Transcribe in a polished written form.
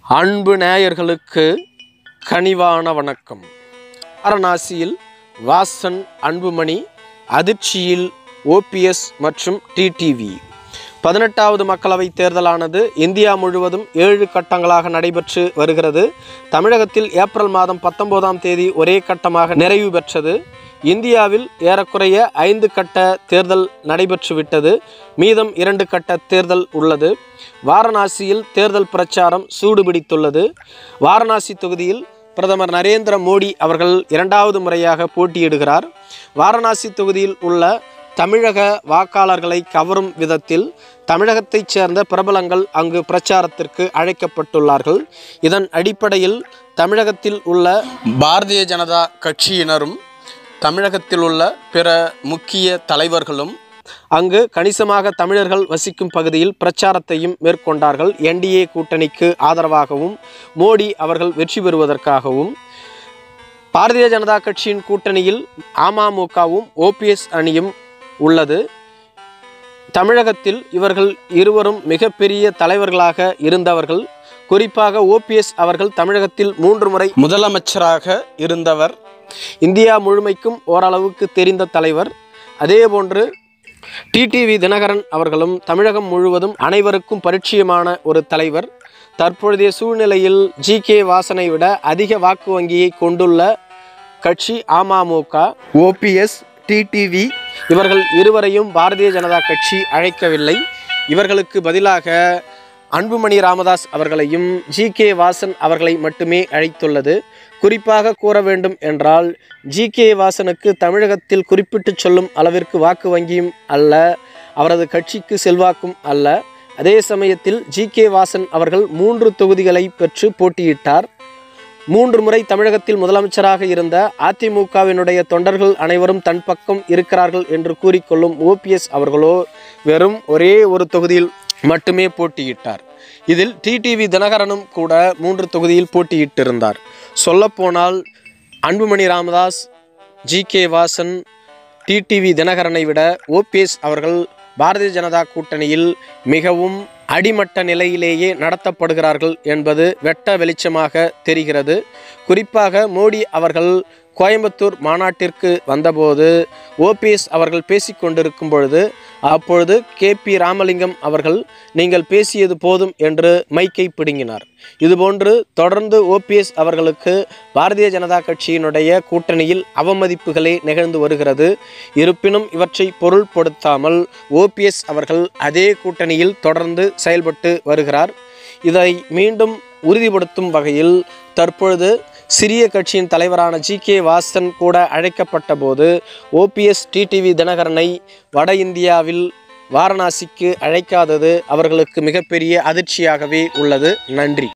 அன்பு நேயர்களுக்கு கனிவான வணக்கம். வாரணாசியில் வாசன் அன்புமணி, அதிர்ச்சியில் ஓபிஎஸ் மற்றும் டிடிவி. 18வது மக்களவைத் தேர்தலானது இந்தியா முழுவதும் 7 கட்டங்களாக நடைபெற்று வருகிறது. தமிழகத்தில் ஏப்ரல் மாதம் 19ஆம் தேதி ஒரே கட்டமாக நிறைவு பெற்றது. இந்தியாவில் ஏறக்குறைய 5 கட்ட தேர்தல் நடைபெற்றுவிட்டது. மீதம் 2 கட்ட தேர்தல் உள்ளது. வாரணாசியில் தேர்தல் பிரச்சாரம் சூடுபிடித்துள்ளது. வாரணாசி தொகுதியில் பிரதமர் நரேந்திர மோடி அவர்கள் 2வது முறையாக போட்டியிடுகிறார். வாரணாசி தொகுதியில் உள்ள தமிழக வாக்காளர்களை கவரும் விதத்தில் தமிழகத்தைச் சேர்ந்த பிரபலங்கள் அங்கு பிரச்சாரத்திற்கு அழைக்கப்பட்டுள்ளார்கள். இதன் அடிப்படையில் தமிழகத்தில் உள்ள பாரதிய ஜனதா கட்சியினரும் தமிழகத்தில் உள்ள பிற முக்கிய தலைவர்களும் அங்கு கணிசமாக தமிழர்கள் வசிக்கும் பகுதியில் பிரச்சாரத்தையும் மேற்கொண்டார்கள். என்டிஏ கூட்டணிக்கு ஆதரவாகவும் மோடி அவர்கள் வெற்றி பெறுவதற்காகவும். பாரதிய ஜனதா கட்சியின் கூட்டணியில் அமமுகவும் ஓபிஎஸ் அணியும் உள்ளது. தமிழகத்தில் இவர்கள் இருவரும் மிகப்பெரிய தலைவர்களாக இருந்தவர்கள். குறிப்பாக ஓபிஎஸ் அவர்கள் தமிழகத்தில் 3 முறை முதலமைச்சராக இருந்தவர். இந்தியா முழுமைக்கும் ஓரளவுக்கு தெரிந்த தலைவர். அதேபோன்று டிடிவி தினகரன் அவர்களும் தமிழகம் முழுவதும் அனைவருக்கும் பரிச்சயமான ஒரு தலைவர். தற்பொழுதைய சூழ்நிலையில் ஜி.கே. வாசனை விட அதிக வாக்கு வங்கியை கொண்டுள்ள கட்சி அமமுக. ஓபிஎஸ், டிடிவி இவர்கள் இருவரையும் பாரதிய ஜனதா கட்சி அழைக்கவில்லை. இவர்களுக்கு பதிலாக அன்புமணி ராமதாஸ் அவர்களையும் ஜி.கே. வாசன் அவர்களை மட்டுமே அழைத்துள்ளது. குறிப்பாக கூற வேண்டும் என்றால் ஜி.கே. வாசனுக்கு தமிழகத்தில் குறிப்பிட்டு சொல்லும் அளவிற்கு வாக்கு வங்கியும் அல்ல, அவரது கட்சிக்கு செல்வாக்கும் அல்ல. அதே சமயத்தில் ஜி.கே. வாசன் அவர்கள் 3 தொகுதிகளை பெற்று போட்டியிட்டார். 3 முறை தமிழகத்தில் முதலமைச்சராக இருந்த அதிமுகவினுடைய தொண்டர்கள் அனைவரும் தன் பக்கம் இருக்கிறார்கள் என்று கூறிக்கொள்ளும் ஓபிஎஸ் அவர்களோ வெறும் ஒரே ஒரு தொகுதியில் மட்டுமே போட்டியிட்டார். இதில் டிடிவி தினகரனும் கூட 3 தொகுதியில் போட்டியிட்டிருந்தார். சொல்லப்போனால் அன்புமணி ராமதாஸ், ஜி.கே. வாசன், டிடிவி தினகரனை விட ஓபிஎஸ் அவர்கள் பாரதிய ஜனதா கூட்டணியில் மிகவும் அடிமட்ட நிலையிலேயே நடத்தப்படுகிறார்கள் என்பது வெட்ட வெளிச்சமாக தெரிகிறது. குறிப்பாக மோடி அவர்கள் கோயம்புத்தூர் மாநாட்டிற்கு வந்தபோது ஓபிஎஸ் அவர்கள் பேசிக்கொண்டிருக்கும் பொழுது அப்பொழுது கே.பி. ராமலிங்கம் அவர்கள் நீங்கள் பேசியது போதும் என்று மைக்கை பிடுங்கினார். இதுபோன்று தொடர்ந்து ஓபிஎஸ் அவர்களுக்கு பாரதிய ஜனதா கட்சியினுடைய கூட்டணியில் அவமதிப்புகளே நிகழ்ந்து வருகிறது. இருப்பினும் இவற்றை பொருள்படுத்தாமல் ஓபிஎஸ் அவர்கள் அதே கூட்டணியில் தொடர்ந்து செயல்பட்டு வருகிறார். இதை மீண்டும் உறுதிப்படுத்தும் வகையில் தற்பொழுது சிறிய கட்சியின் தலைவரான ஜி.கே. வாசன் கூட அழைக்கப்பட்ட போது ஓபிஎஸ் டிடிவி தினகரனை வட இந்தியாவில் வாரணாசிக்கு அழைக்காதது அவர்களுக்கு மிகப்பெரிய அதிர்ச்சியாகவே உள்ளது. நன்றி.